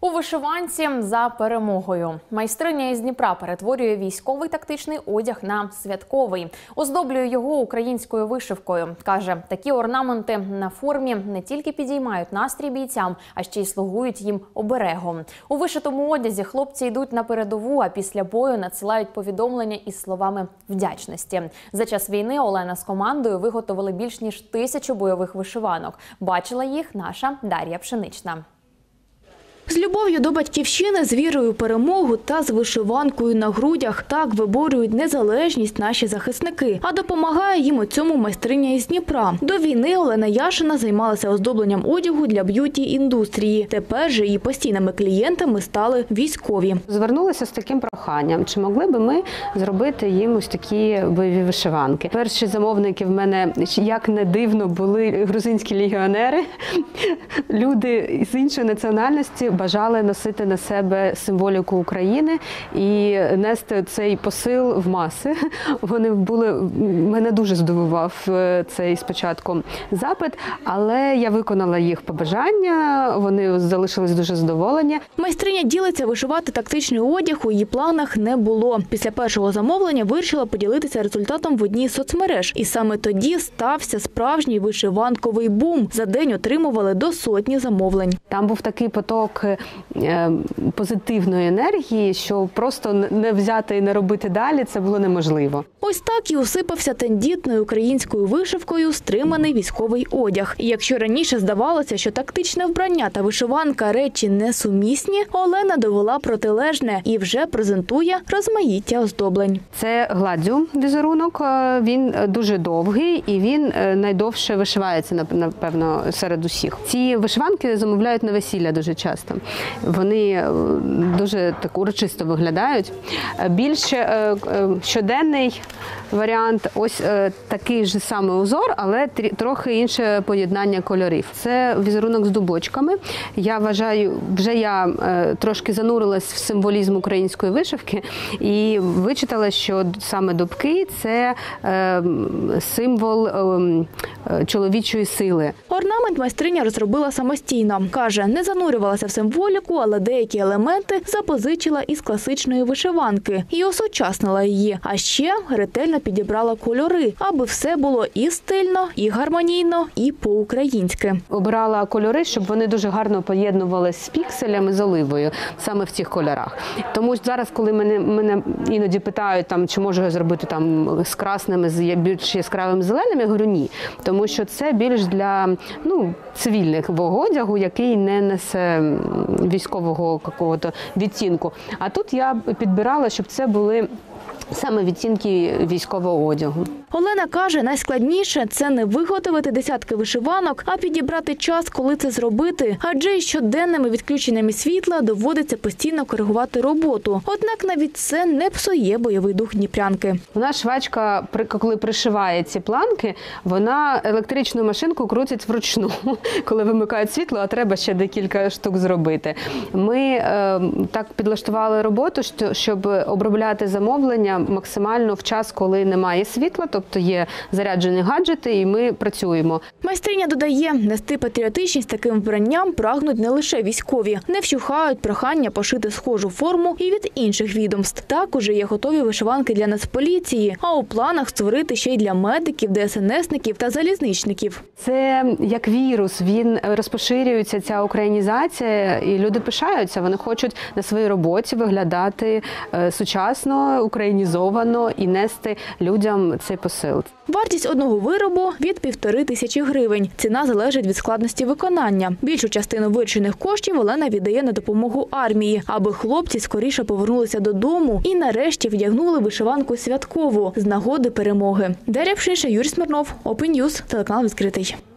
У вишиванці за перемогою. Майстриня із Дніпра перетворює військовий тактичний одяг на святковий. Оздоблює його українською вишивкою. Каже, такі орнаменти на формі не тільки підіймають настрій бійцям, а ще й слугують їм оберегом. У вишитому одязі хлопці йдуть на передову, а після бою надсилають повідомлення із словами вдячності. За час війни Олена з командою виготовили більш ніж 1000 бойових вишиванок. Бачила їх наша Дар'я Пшенична. З любов'ю до батьківщини, з вірою в перемогу та з вишиванкою на грудях. Так виборюють незалежність наші захисники. А допомагає їм у цьому майстриня із Дніпра. До війни Олена Яшина займалася оздобленням одягу для б'юті-індустрії. Тепер же її постійними клієнтами стали військові. Звернулися з таким проханням, чи могли би ми зробити їм ось такі бойові вишиванки. Перші замовники в мене, як не дивно, були грузинські легіонери. Люди з іншої національності бажали носити на себе символіку України і нести цей посил в маси. Мене дуже здивував цей спочатку запит, але я виконала їх побажання, вони залишились дуже задоволені. Майстриня ділиться, вишивати тактичний одяг у її планах не було. Після першого замовлення вирішила поділитися результатом в одній з соцмереж. І саме тоді стався справжній вишиванковий бум. За день отримували до 100 замовлень. Там був такий поток позитивної енергії, що просто не взяти і не робити далі, це було неможливо. Ось так і усипався тендітною українською вишивкою стриманий військовий одяг. І якщо раніше здавалося, що тактичне вбрання та вишиванка – речі несумісні, Олена довела протилежне і вже презентує розмаїття оздоблень. Це гладдю візерунок, він дуже довгий і він найдовше вишивається, напевно, серед усіх. Ці вишиванки замовляють на весілля дуже часто. Вони дуже так урочисто виглядають. Більше щоденний варіант, ось такий ж самий узор, але трохи інше поєднання кольорів. Це візерунок з дубочками. Я вважаю, я трошки занурилась в символізм української вишивки і вичитала, що саме дубки – це символ чоловічої сили. Орнамент майстриня розробила самостійно. Каже, не занурювалася в символіку, але деякі елементи запозичила із класичної вишиванки і осучаснила її. А ще ретельно підібрала кольори, аби все було і стильно, і гармонійно, і по-українськи. Обирала кольори, щоб вони дуже гарно поєднувалися з пікселями, з оливою, саме в цих кольорах. Тому зараз, коли мене іноді питають, чи можу я зробити з красними, з більш яскравими зеленими, я говорю ні. Тому що це більш для цивільного одягу, який не несе військового відтінку. А тут я підбирала, щоб це були саме відтінки військового одягу. Олена каже, найскладніше – це не виготовити десятки вишиванок, а підібрати час, коли це зробити. Адже із щоденними відключеннями світла доводиться постійно коригувати роботу. Однак навіть це не псує бойовий дух дніпрянки. Вона швачка, коли пришиває ці планки, вона електричну машинку крутить вручну, коли вимикають світло, а треба ще декілька штук зробити. Ми так підлаштували роботу, щоб обробляти замовлення максимально в час, коли немає світла, тобто є заряджені гаджети, і ми працюємо. Майстриня додає, нести патріотичність таким вбранням прагнуть не лише військові. Не вщухають прохання пошити схожу форму і від інших відомств. Так уже є готові вишиванки для Нацполіції, а у планах створити ще й для медиків, ДСНСників та залізничників. Це як вірус, він розпоширюється, ця українізація, і люди пишаються. Вони хочуть на своїй роботі виглядати сучасно, українізовано і нести людям цей посил. Вартість одного виробу – від 1500 гривень. Ціна залежить від складності виконання. Більшу частину виручених коштів Олена віддає на допомогу армії, аби хлопці скоріше повернулися додому і нарешті вдягнули вишиванку святкову з нагоди перемоги. Дар'я Пшенична, Юрій Смирнов, Open News, телеканал «Відкритий».